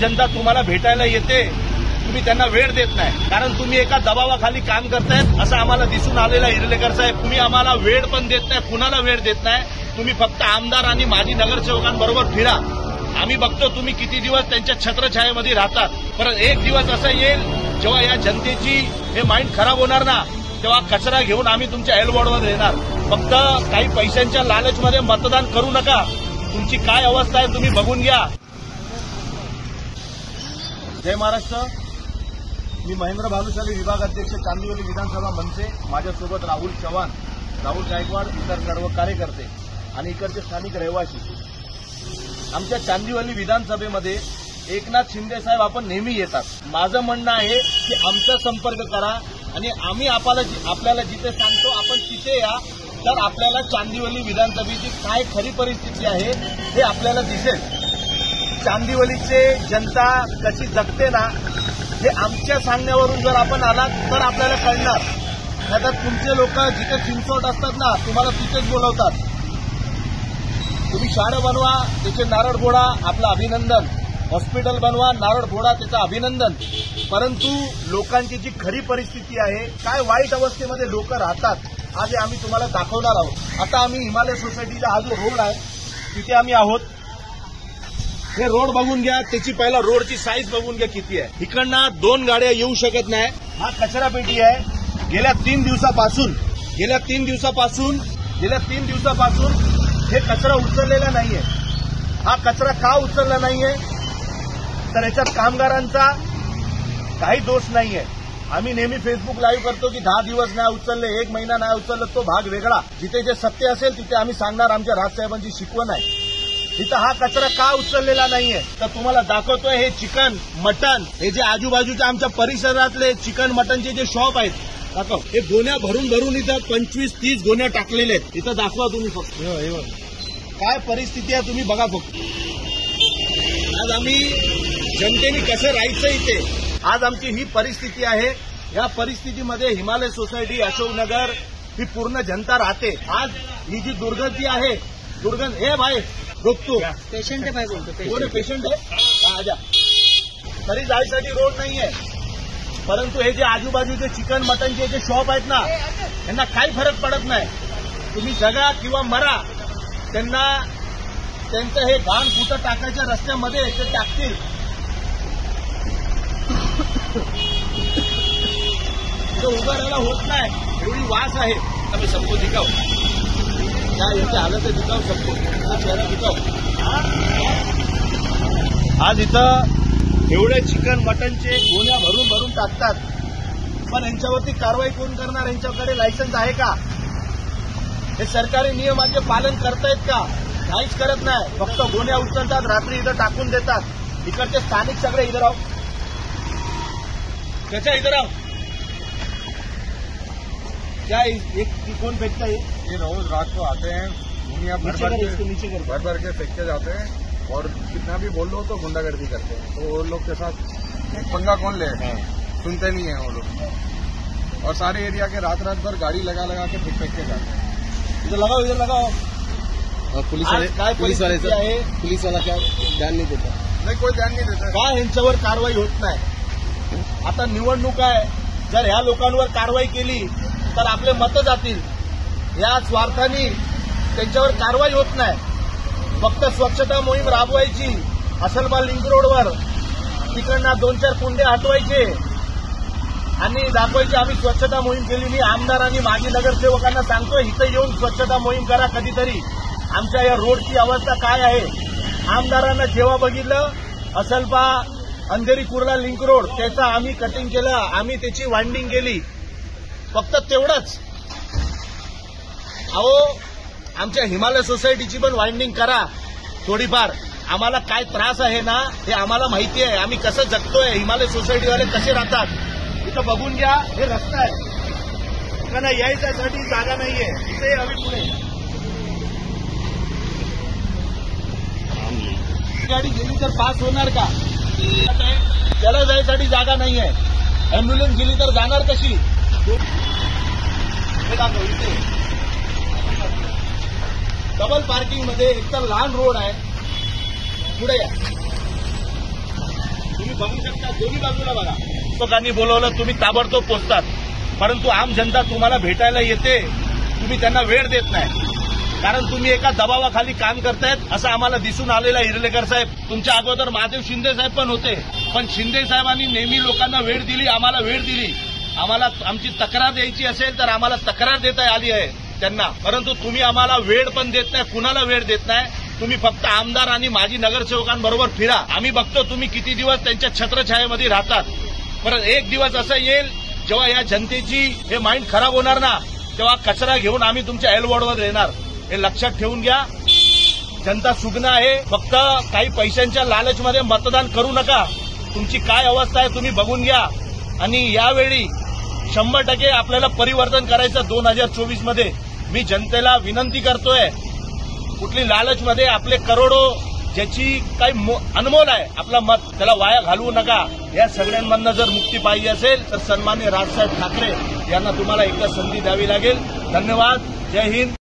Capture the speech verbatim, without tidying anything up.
जनता तुम्हाला भेटायला येते, तुम्ही त्यांना वेळ देत नाही, कारण तुम्ही एका दबावाखाली काम करतायत असं आम्हाला दिसून आलेलं आहे. इर्लेकर साहेब, तुम्ही आम्हाला वेळ पण देत नाही, कुणाला वेळ देत नाही. तुम्ही फक्त आमदार आणि माजी नगरसेवकांबरोबर फिरा. आम्ही बघतो तुम्ही किती दिवस त्यांच्या छत्रछायेमध्ये राहतात. परत एक दिवस असं येईल जेव्हा या जनतेची हे माइंड खराब होणार ना, तेव्हा कचरा घेऊन आम्ही तुमच्या एलबोर्डवर येणार. फक्त काही पैशांच्या लालचमध्ये मतदान करू नका. तुमची काय अवस्था आहे तुम्ही बघून घ्या. जय महाराष्ट्र. मी महेंद्र भानुशाली, विभाग अध्यक्ष, चांदिवली विधानसभा मनसे. माझ्यासोबत राहुल चव्हाण, राहुल गायकवाड, इतर सर्व कार्यकर्ते आणि इकडचे स्थानिक रहिवासी. आमच्या चांदिवली विधानसभेमध्ये एकनाथ शिंदे साहेब आपण नेहमी येतात. माझं म्हणणं आहे की आमचा संपर्क करा आणि आम्ही आपल्याला आपल्याला जिथे सांगतो आपण तिथे या, तर आपल्याला चांदिवली विधानसभेची काय खरी परिस्थिती आहे हे आपल्याला दिसेल. चांदिवलीचे जनता कशी जगते ना, हे आमच्या सांगण्यावरून जर आपण आलात तर आपल्याला कळणार. नाहीतर तुमचे लोक जिथे चिंचवट असतात ना, तुम्हाला तिथेच बोलवतात. तुम्ही शाळा बनवा, त्याचे नारळ फोडा, आपलं अभिनंदन. हॉस्पिटल बनवा, नारळ फोडा, त्याचं अभिनंदन. परंतु लोकांची जी खरी परिस्थिती आहे, काय वाईट अवस्थेमध्ये लोक राहतात, आज आम्ही तुम्हाला दाखवणार आहोत. आता आम्ही हिमालय सोसायटीचा हा जो रोड आहे तिथे आम्ही आहोत. हे रोड बघून घ्या, त्याची पहिला रोडची साईज बघून घ्या किती आहे. इकडनं दोन गाड्या येऊ शकत नाही. हा कचरा पेटी आहे. गेल्या तीन दिवसापासून गेल्या तीन दिवसापासून गेल्या तीन दिवसापासून हे कचरा उचललेला नाहीये. हा कचरा का उचलला नाहीये, तर याच्यात कामगारांचा काही दोष नाहीये. आम्ही नेहमी फेसबुक लाईव्ह करतो की दहा दिवस नाही उचलले, एक महिना नाही उचललं, तो भाग वेगळा. जिथे जे सत्य असेल तिथे आम्ही सांगणार. आमच्या राजसाहेबांची शिकवण आहे. इथं हा कचरा का उचललेला नाहीये, तर तुम्हाला दाखवतोय. हे चिकन मटन, हे जे आजूबाजूच्या आमच्या परिसरातले चिकन मटनचे जे शॉप आहेत, दाखव. हे गोण्या भरून भरून इथं पंचवीस तीस गोण्या टाकलेल्या आहेत. इथं दाखवा तुम्ही फक्त काय परिस्थिती आहे, तुम्ही बघा फक्त. आज आम्ही जनतेने कसं राहायचं इथे, आज आमची ही परिस्थिती आहे. या परिस्थितीमध्ये हिमालय सोसायटी, अशोकनगर ही पूर्ण जनता राहते. आज ही जी दुर्गंधी आहे, दुर्गंध हे भाई रोखतो. पेशंट आहे भाई, बोलतो कोण पेशंट आहे, आजा. तरी जायसाठी रोड नाहीये. परंतु हे जे आजूबाजूचे चिकन मटनचे जे शॉप आहेत ना, त्यांना काही फरक पडत नाही. तुम्ही जगा किंवा मरा, त्यांना त्यांचं हे घाण कुठं टाकायच्या रस्त्यामध्ये ते टाकतील. उभं राहायला होत नाही, एवढी वास आहे. आम्ही सबको दिखाव, काय याची हालत आहे, दिखाव सबको, चेहरा दिखाव. आज इथं एवढे चिकन मटनचे गोण्या भरून भरून टाकतात, पण यांच्यावरती कारवाई कोण करणार? यांच्याकडे लायसन्स आहे का? हे सरकारी नियमाचे पालन करतायत का? काहीच करत नाही. फक्त गोण्या उचलतात, रात्री इथं टाकून देतात. इकडचे स्थानिक सगळे इधर आओ, त्याच्या इधर आओ. क्या एक कौन फेंकता है? ये रोज रात को आते हैं, दुनिया भर भर के नीचे भर भर के फेंकते जाते हैं और कितना भी बोल लो तो गुंडागर्दी करते हैं. तो वो लोग के साथ एक पंगा कौन ले, सुनते नहीं है वो लोग. और सारे एरिया के रात रात भर गाड़ी लगा लगा के फेंक फेंक के जाते हैं. इधर लगाओ, इधर लगाओ. पुलिस वाले काय पुलिस वाले आहे, पुलिस वाला क्या ध्यान नहीं देता. नाही, कोई ध्यान नहीं देता. का यांच्यावर कारवाई होत नाही? आता निवडणूक आहे, जर ह्या लोकांवर कारवाई केली तर आपले मतं जातील. या स्वार्थाने त्यांच्यावर कारवाई होत नाही. फक्त स्वच्छता मोहीम राबवायची, असलबाल लिंक रोडवर तिकडनं दोन चार कुंडे हटवायचे आणि दाखवायचे आम्ही स्वच्छता मोहीम केली. मी आमदार आणि माजी नगरसेवकांना सांगतो, इथं येऊन स्वच्छता मोहीम करा कधीतरी. आमच्या या रोडची अवस्था काय आहे, आमदारांना जेव्हा बघितलं असलबा अंधेरी कुर्ला लिंक रोड, त्याचं आम्ही कटिंग केलं, आम्ही त्याची वाइंडिंग केली. फक्त तेवढंच. अहो, आमच्या हिमालय सोसायटीची पण वाइंडिंग करा थोडीफार. आम्हाला काय त्रास आहे ना, हे आम्हाला माहिती आहे. आम्ही कसं जगतोय, हिमालय सोसायटीवाले कसे राहतात. इथं बघून घ्या, हे रस्ता आहे. त्यांना यायच्यासाठी जागा नाहीये. इथे आम्ही पुढे गाडी गेली तर पास होणार का? त्याला जायसाठी जागा नाहीये. अँब्युलन्स गेली तर जाणार कशी? इथे डबल पार्किंग मध्ये एक तर लहान रोड आहे. पुढे या. तुम्ही बघू शकता, दोन्ही बाजूला बघा. लोकांनी बोलवलं, तुम्ही ताबडतोब पोचतात, परंतु आम जनता तुम्हाला भेटायला येते, तुम्ही त्यांना वेळ देत नाही, कारण तुम्ही एका दबावाखाली काम करतायत असं आम्हाला दिसून आलेलं आहे. इर्लेकर साहेब, तुमच्या अगोदर महादेव शिंदे साहेब पण होते, पण शिंदे साहेबांनी नेहमी लोकांना वेळ दिली, आम्हाला वेळ दिली. आम्हाला आमची तक्रार द्यायची असेल तर आम्हाला तक्रार देता आली आहे त्यांना, परंतु तुम्ही आम्हाला वेळ पण देत नाही, कुणाला वेळ देत नाही. तुम्ही फक्त आमदार आणि माजी नगरसेवकांबरोबर फिरा. आम्ही बघतो तुम्ही किती दिवस त्यांच्या छत्रछायेमध्ये राहतात. परत एक दिवस असं येईल जेव्हा या जनतेची हे माइंड खराब होणार ना, तेव्हा कचरा घेऊन आम्ही तुमच्या एलवॉर्डवर येणार. हे लक्षात ठेवून घ्या. जनता सुज्ञ आहे. फक्त काही पैशांच्या लालचमध्ये मतदान करू नका. तुमची काय अवस्था आहे तुम्ही बघून घ्या. आणि यावेळी शंभर टक्के आपल्याला परिवर्तन करायचं दोन हजार चोवीस मध्ये. मी जनतेला विनंती करतोय, कुठली लालचमध्ये आपले करोडो ज्याची काही अनमोल आहे आपला मत, त्याला वाया घालवू नका. या सगळ्यांमधनं जर मुक्ती पाहिजे असेल तर सन्माननीय राजसाहेब ठाकरे यांना तुम्हाला एकदा संधी द्यावी लागेल. धन्यवाद. जय हिंद.